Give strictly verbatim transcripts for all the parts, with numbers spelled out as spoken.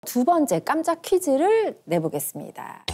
두 번째 깜짝 퀴즈를 내보겠습니다.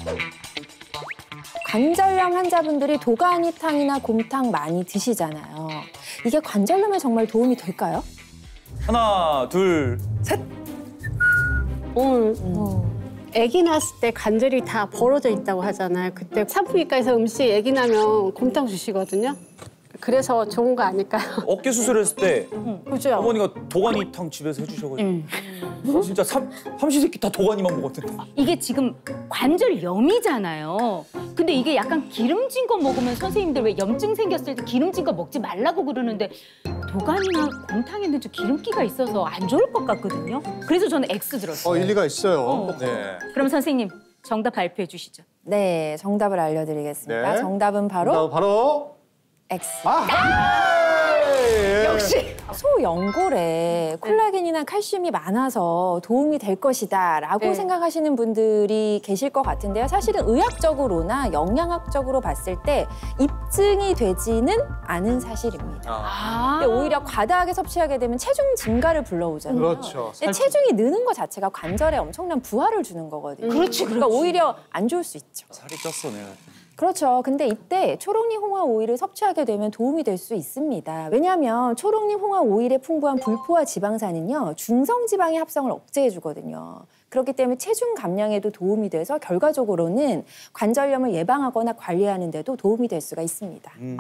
관절염 환자분들이 도가니탕이나 곰탕 많이 드시잖아요. 이게 관절염에 정말 도움이 될까요? 하나, 둘, 셋. 음. 음. 아기 낳았을 때 관절이 다 벌어져 있다고 하잖아요. 그때 산부인과에서 음식 아기 나면 곰탕 주시거든요. 그래서 좋은 거 아닐까요? 어깨 수술했을 때 그죠? 어머니가 도가니탕 집에서 해주셔가지고 음. 진짜 삼, 삼시세끼 다 도가니만 먹었던데. 이게 지금 관절염이잖아요. 근데 이게 약간 기름진 거 먹으면 선생님들 왜 염증 생겼을 때 기름진 거 먹지 말라고 그러는데 도가니나 곰탕에는 좀 기름기가 있어서 안 좋을 것 같거든요. 그래서 저는 X 들었어요. 어, 일리가 있어요. 어. 네. 그럼 선생님 정답 발표해 주시죠. 네, 정답을 알려드리겠습니다. 네. 정답은 바로 정답은 바로 X. 아! 예. 역시. 소연골에 콜라겐이나 칼슘이 많아서 도움이 될 것이다 라고 네. 생각하시는 생각하시는 분들이 계실 것 같은데요. 사실은 의학적으로나 영양학적으로 봤을 때 입증이 되지는 않은 사실입니다. 아. 근데 오히려 과다하게 섭취하게 되면 체중 증가를 불러오잖아요. 그렇죠. 근데 체중이 느는 것 자체가 관절에 엄청난 부하를 주는 거거든요. 그렇지, 그러니까 그렇지. 오히려 안 좋을 수 있죠. 살이 쪘어 내가. 그렇죠. 근데 이때 초록잎 홍화 오일을 섭취하게 되면 도움이 될 수 있습니다. 왜냐하면 초록잎 홍화 오일에 풍부한 불포화 지방산은요, 중성 지방의 합성을 억제해주거든요. 그렇기 때문에 체중 감량에도 도움이 돼서 결과적으로는 관절염을 예방하거나 관리하는 데도 도움이 될 수가 있습니다. 음.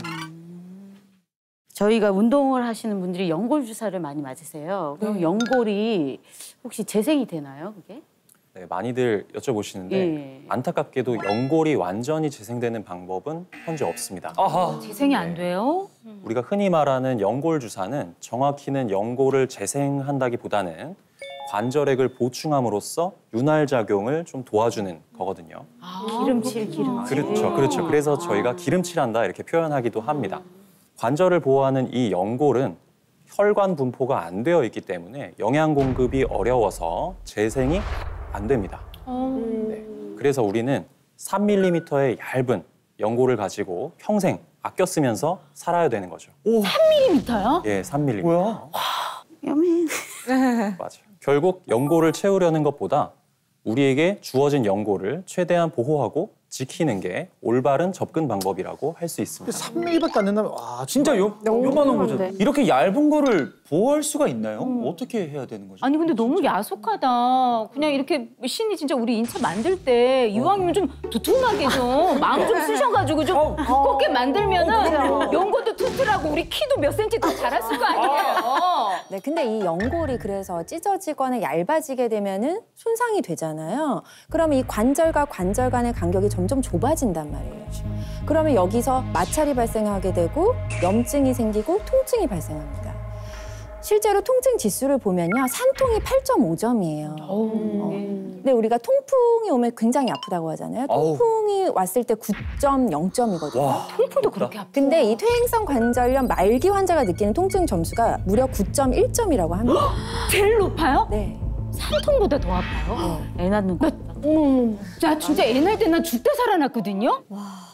저희가 운동을 하시는 분들이 연골 주사를 많이 맞으세요. 그럼 네. 연골이 혹시 재생이 되나요, 그게? 네, 많이들 여쭤보시는데 예. 안타깝게도 연골이 완전히 재생되는 방법은 현재 없습니다. 아하. 재생이 안 돼요? 우리가 흔히 말하는 연골 주사는 정확히는 연골을 재생한다기보다는 관절액을 보충함으로써 윤활 작용을 좀 도와주는 거거든요. 아, 기름칠, 기름칠. 그렇죠, 그렇죠. 그래서 저희가 기름칠한다 이렇게 표현하기도 합니다. 관절을 보호하는 이 연골은 혈관 분포가 안 되어 있기 때문에 영양 공급이 어려워서 재생이 안 됩니다. 네. 그래서 우리는 삼 밀리미터의 얇은 연골을 가지고 평생 아껴 쓰면서 살아야 되는 거죠. 삼 밀리미터요? 예, 삼 밀리미터. 뭐야? 여민. 맞아요. 결국 연골을 채우려는 것보다 우리에게 주어진 연골을 최대한 보호하고 지키는 게 올바른 접근 방법이라고 할 수 있습니다. 삼 밀리미터밖에 안 된다면 와, 진짜 요, 너무 요만한 거죠. 좋은데. 이렇게 얇은 거를 보호할 수가 있나요? 어떻게 해야 되는 거죠? 아니 근데 너무 야속하다. 그냥 이렇게 신이 진짜 우리 인체 만들 때 이왕이면 좀 두툼하게 좀 마음 좀 쓰셔가지고 좀 두껍게 만들면은 연골도 튼튼하고 우리 키도 몇 센치 더 자랐을 거 아니에요. 네, 근데 이 연골이 그래서 찢어지거나 얇아지게 되면은 손상이 되잖아요. 그러면 이 관절과 관절 간의 간격이 점점 좁아진단 말이에요. 그러면 여기서 마찰이 발생하게 되고 염증이 생기고 통증이 발생합니다. 실제로 통증 지수를 보면요, 산통이 팔 점 오 점이에요. 어. 근데 우리가 통풍이 오면 굉장히 아프다고 하잖아요. 통풍이 왔을 때 구 점 영 점이거든요. 와, 통풍도 그렇게 아파. 근데 이 퇴행성 관절염 말기 환자가 느끼는 통증 점수가 무려 구 점 일 점이라고 합니다. 제일 높아요? 네. 산통보다 더 아파요? 애 낳는 거. 나 진짜 애 낳을 때 난 죽다 살아났거든요?